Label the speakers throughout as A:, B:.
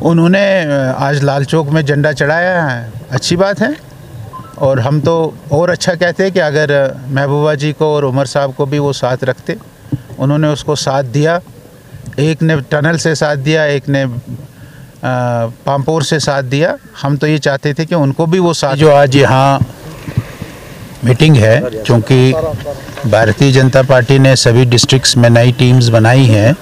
A: उन्होंने आज लाल चौक में झंडा चढ़ाया है, अच्छी बात है। और हम तो और अच्छा कहते हैं कि अगर महबूबा जी को और उमर साहब को भी वो साथ रखते। उन्होंने उसको साथ दिया, एक ने टनल से साथ दिया, एक ने पामपोर से साथ दिया। हम तो ये चाहते थे कि उनको भी वो साथ। जो आज यहाँ मीटिंग है, क्योंकि भारतीय जनता पार्टी ने सभी डिस्ट्रिक्ट्स में नई टीम्स बनाई हैं।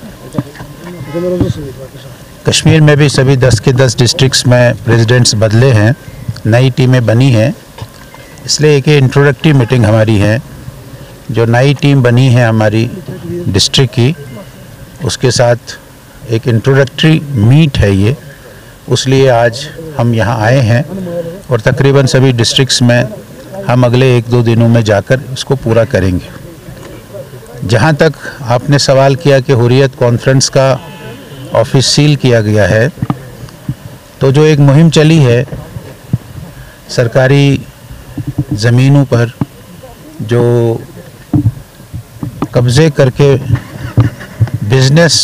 A: कश्मीर में भी सभी 10 के 10 डिस्ट्रिक्ट्स में प्रेसिडेंट्स बदले हैं, नई टीमें बनी हैं। इसलिए एक इंट्रोडक्टरी मीटिंग हमारी है। जो नई टीम बनी है हमारी डिस्ट्रिक्ट की, उसके साथ एक इंट्रोडक्टरी मीट है ये, उसलिए आज हम यहाँ आए हैं। और तकरीबन सभी डिस्ट्रिक्ट्स में हम अगले 1-2 दिनों में जाकर इसको पूरा करेंगे। जहाँ तक आपने सवाल किया कि हुर्रियत कॉन्फ्रेंस का ऑफिस सील किया गया है, तो जो एक मुहिम चली है सरकारी ज़मीनों पर जो कब्ज़े करके बिजनेस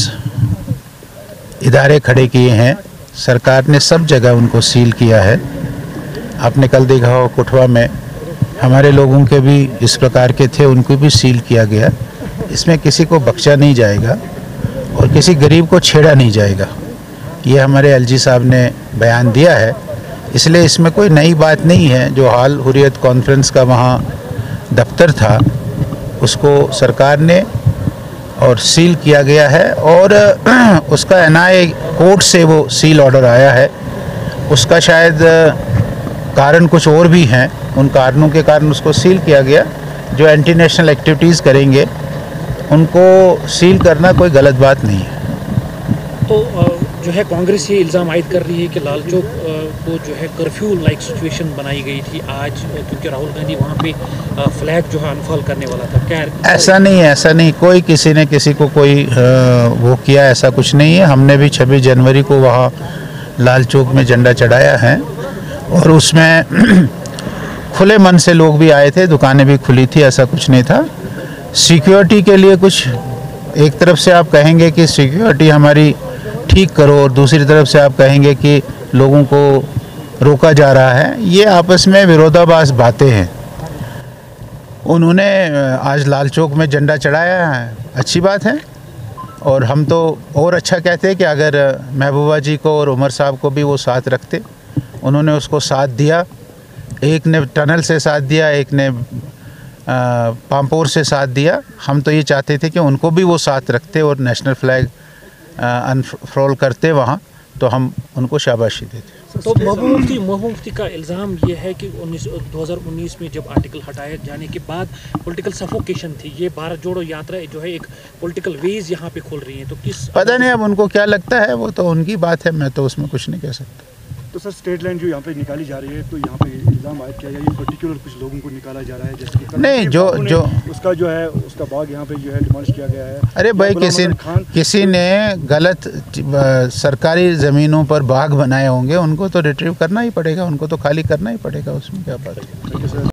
A: इदारे खड़े किए हैं, सरकार ने सब जगह उनको सील किया है। आपने कल देखा हो कुठवा में हमारे लोगों के भी इस प्रकार के थे, उनको भी सील किया गया। इसमें किसी को बख्शा नहीं जाएगा और किसी गरीब को छेड़ा नहीं जाएगा, ये हमारे एलजी साहब ने बयान दिया है। इसलिए इसमें कोई नई बात नहीं है। जो हाल हुर्रियत कॉन्फ्रेंस का वहाँ दफ्तर था, उसको सरकार ने और सील किया गया है। और उसका एनआईए कोर्ट से वो सील ऑर्डर आया है। उसका शायद कारण कुछ और भी हैं, उन कारणों के कारण उसको सील किया गया। जो एंटी नेशनल एक्टिविटीज़ करेंगे उनको सील करना कोई गलत बात नहीं है।
B: तो जो है कांग्रेस ये इल्ज़ाम आयद कर रही है कि लाल चौक को जो है कर्फ्यू लाइक सिचुएशन बनाई गई थी आज, क्योंकि राहुल गांधी वहाँ पे फ्लैग जो है अनफॉल करने वाला था। क्या
A: ऐसा नहीं है, ऐसा नहीं, कोई किसी ने किसी को कोई वो किया, ऐसा कुछ नहीं है। हमने भी 26 जनवरी को वहाँ लाल चौक में झंडा चढ़ाया है और उसमें खुले मन से लोग भी आए थे, दुकानें भी खुली थी, ऐसा कुछ नहीं था। सिक्योरिटी के लिए कुछ एक तरफ से आप कहेंगे कि सिक्योरिटी हमारी ठीक करो और दूसरी तरफ से आप कहेंगे कि लोगों को रोका जा रहा है, ये आपस में विरोधाभास बातें हैं। उन्होंने आज लाल चौक में झंडा चढ़ाया है, अच्छी बात है। और हम तो और अच्छा कहते हैं कि अगर महबूबा जी को और उमर साहब को भी वो साथ रखते। उन्होंने उसको साथ दिया, एक ने टनल से साथ दिया, एक ने पामपोर से साथ दिया। हम तो ये चाहते थे कि उनको भी वो साथ रखते और नेशनल फ्लैग अनफ्रोल करते वहाँ, तो हम उनको शाबाशी देते।
B: तो महबूबा मुफ्ती का इल्ज़ाम ये है कि 2019 में जब आर्टिकल हटाए जाने के बाद पॉलिटिकल सफोकेशन थी, ये भारत जोड़ो यात्रा जो है एक पॉलिटिकल वेज यहाँ पे खोल रही है। तो किस
A: पता नहीं, अब उनको क्या लगता है, वो तो उनकी बात है, मैं तो उसमें कुछ नहीं कह सकता।
C: तो सर स्टेट लाइन जो यहाँ पे निकाली जा रही है, तो यहाँ पे इल्ज़ाम आयद किया गया ये पर्टिकुलर कुछ लोगों को निकाला जा रहा है, जैसे कि
A: नहीं, जो
C: उसका जो है उसका बाग यहाँ पे जो है डिमोलिश किया गया है।
A: अरे भाई, किसी ने गलत सरकारी ज़मीनों पर बाग बनाए होंगे, उनको तो रिट्रीव करना ही पड़ेगा, उनको तो खाली करना ही पड़ेगा, उसमें क्या बात है।